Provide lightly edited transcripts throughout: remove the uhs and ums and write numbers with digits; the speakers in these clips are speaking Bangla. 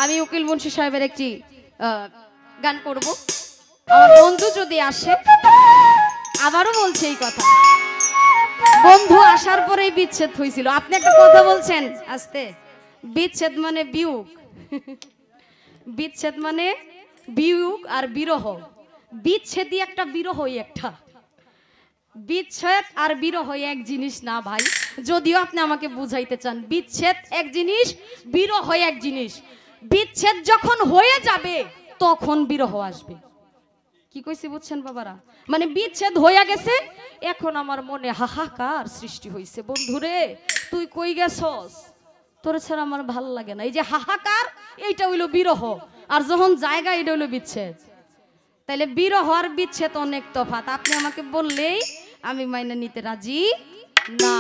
আমি উকিল মুন্সি সাহেবের একটি গান করব। আমার বন্ধু যদি আসে, আবারও বলছে এই কথা, বন্ধু আসার পরেই বিচ্ছেদ হয়েছিল। আপনি একটা কথা বলছেন আস্তে, বিচ্ছেদ মানে বিয়োগ, বিচ্ছেদ মানে বিয়োগ আর বিরহ। বিচ্ছেদই একটা, বিরহই একটা। বিচ্ছেদ আর বিরহ এক জিনিস না ভাই, যদিও আপনি আমাকে বুঝাইতে চান। বিচ্ছেদ এক জিনিস, বিরহ এক জিনিস। বিচ্ছেদ যখন হয়ে যাবে তখন বিরহ আসবে। কি কইছি বুঝছেন বাবারা? মানে বিচ্ছেদ হয়ে গেছে, এখন আমার মনে হাহাকার সৃষ্টি হয়েছে, বন্ধুরে তুই কই গেছস, তোর ছাড়া আমার ভাল লাগে না। এই যে হাহাকার, এইটা হইলো বিরহ। আর যখন জায়গা, এটা হইলো বিচ্ছেদ। তাইলে বিরহ আর বিচ্ছেদ অনেক তফাৎ। আপনি আমাকে বললেই আমি মাইনে নিতে রাজি না।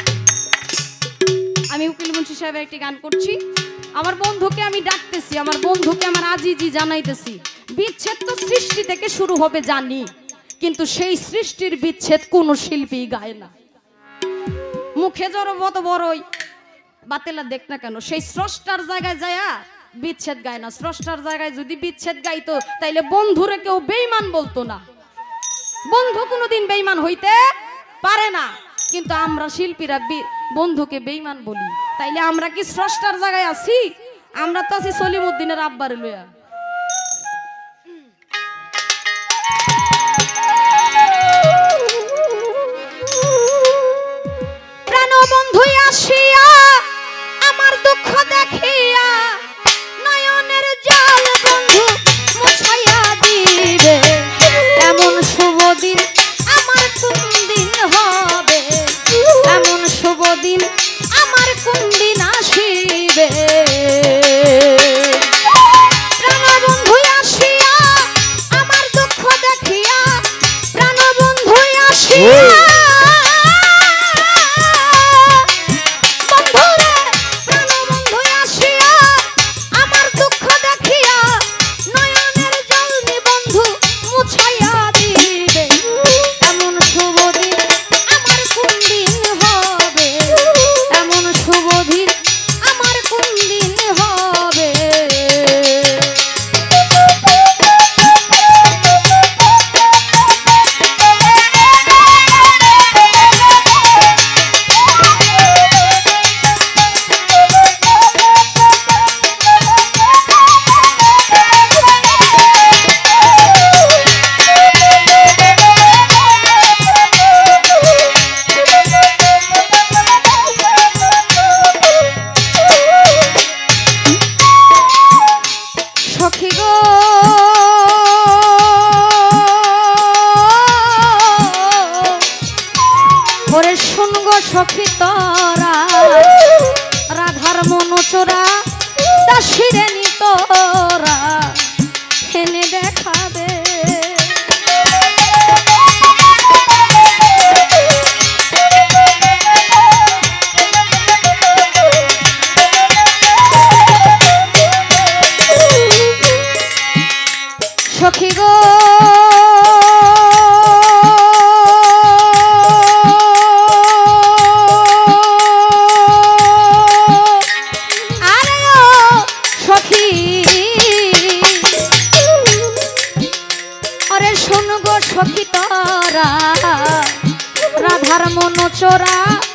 আমি উকিল মুন্সি সাহেবের একটি গান করছি। আমার বন্ধুকে আমি ডাকতেছি, আমার বন্ধুকে আমার আজিজি জানাইতেছি। বিচ্ছেদ তো সৃষ্টি থেকে শুরু হবে জানি, কিন্তু সেই সৃষ্টির বিচ্ছেদ কোন শিল্পী গায় না। মুখে জড়ো মত বড়ই বাতেলা দেখ না কেন, সেই স্রষ্টার জায়গায় যায়া বিচ্ছেদ গায় না। স্রষ্টার জায়গায় যদি বিচ্ছেদ গাইতো, তাইলে বন্ধুরে কেউ বেঈমান বলতো না। বন্ধু কোনোদিন বেঈমান হইতে পারে না, কিন্তু আমরা শিল্পীরা বন্ধুকে বেঈমান বলি। তাইলে আমরা কি স্রষ্টার জায়গায় আছি? আমরা তো আছি সলিমউদ্দিনের আব্বারে লইয়া। প্রাণ বন্ধু আসিয়া আমার দুঃখ দেখিয়া নয়নের জল বন্ধু মুছাইয়া দিবে। এমন শুভ দিন আমার কোন দিন হবে, এমন শুভ দিন আমার কোন দিন আসিবে। প্রাণ বন্ধু আসিয়া আমার দুঃখ দেখিয়া, প্রাণ বন্ধু আসিয়া সখী তোরা রাধার মনোচরা দাসিরে নি তোরা হেনে দেখাবে। সখী গো সখী তোরা রাধার মনোচরা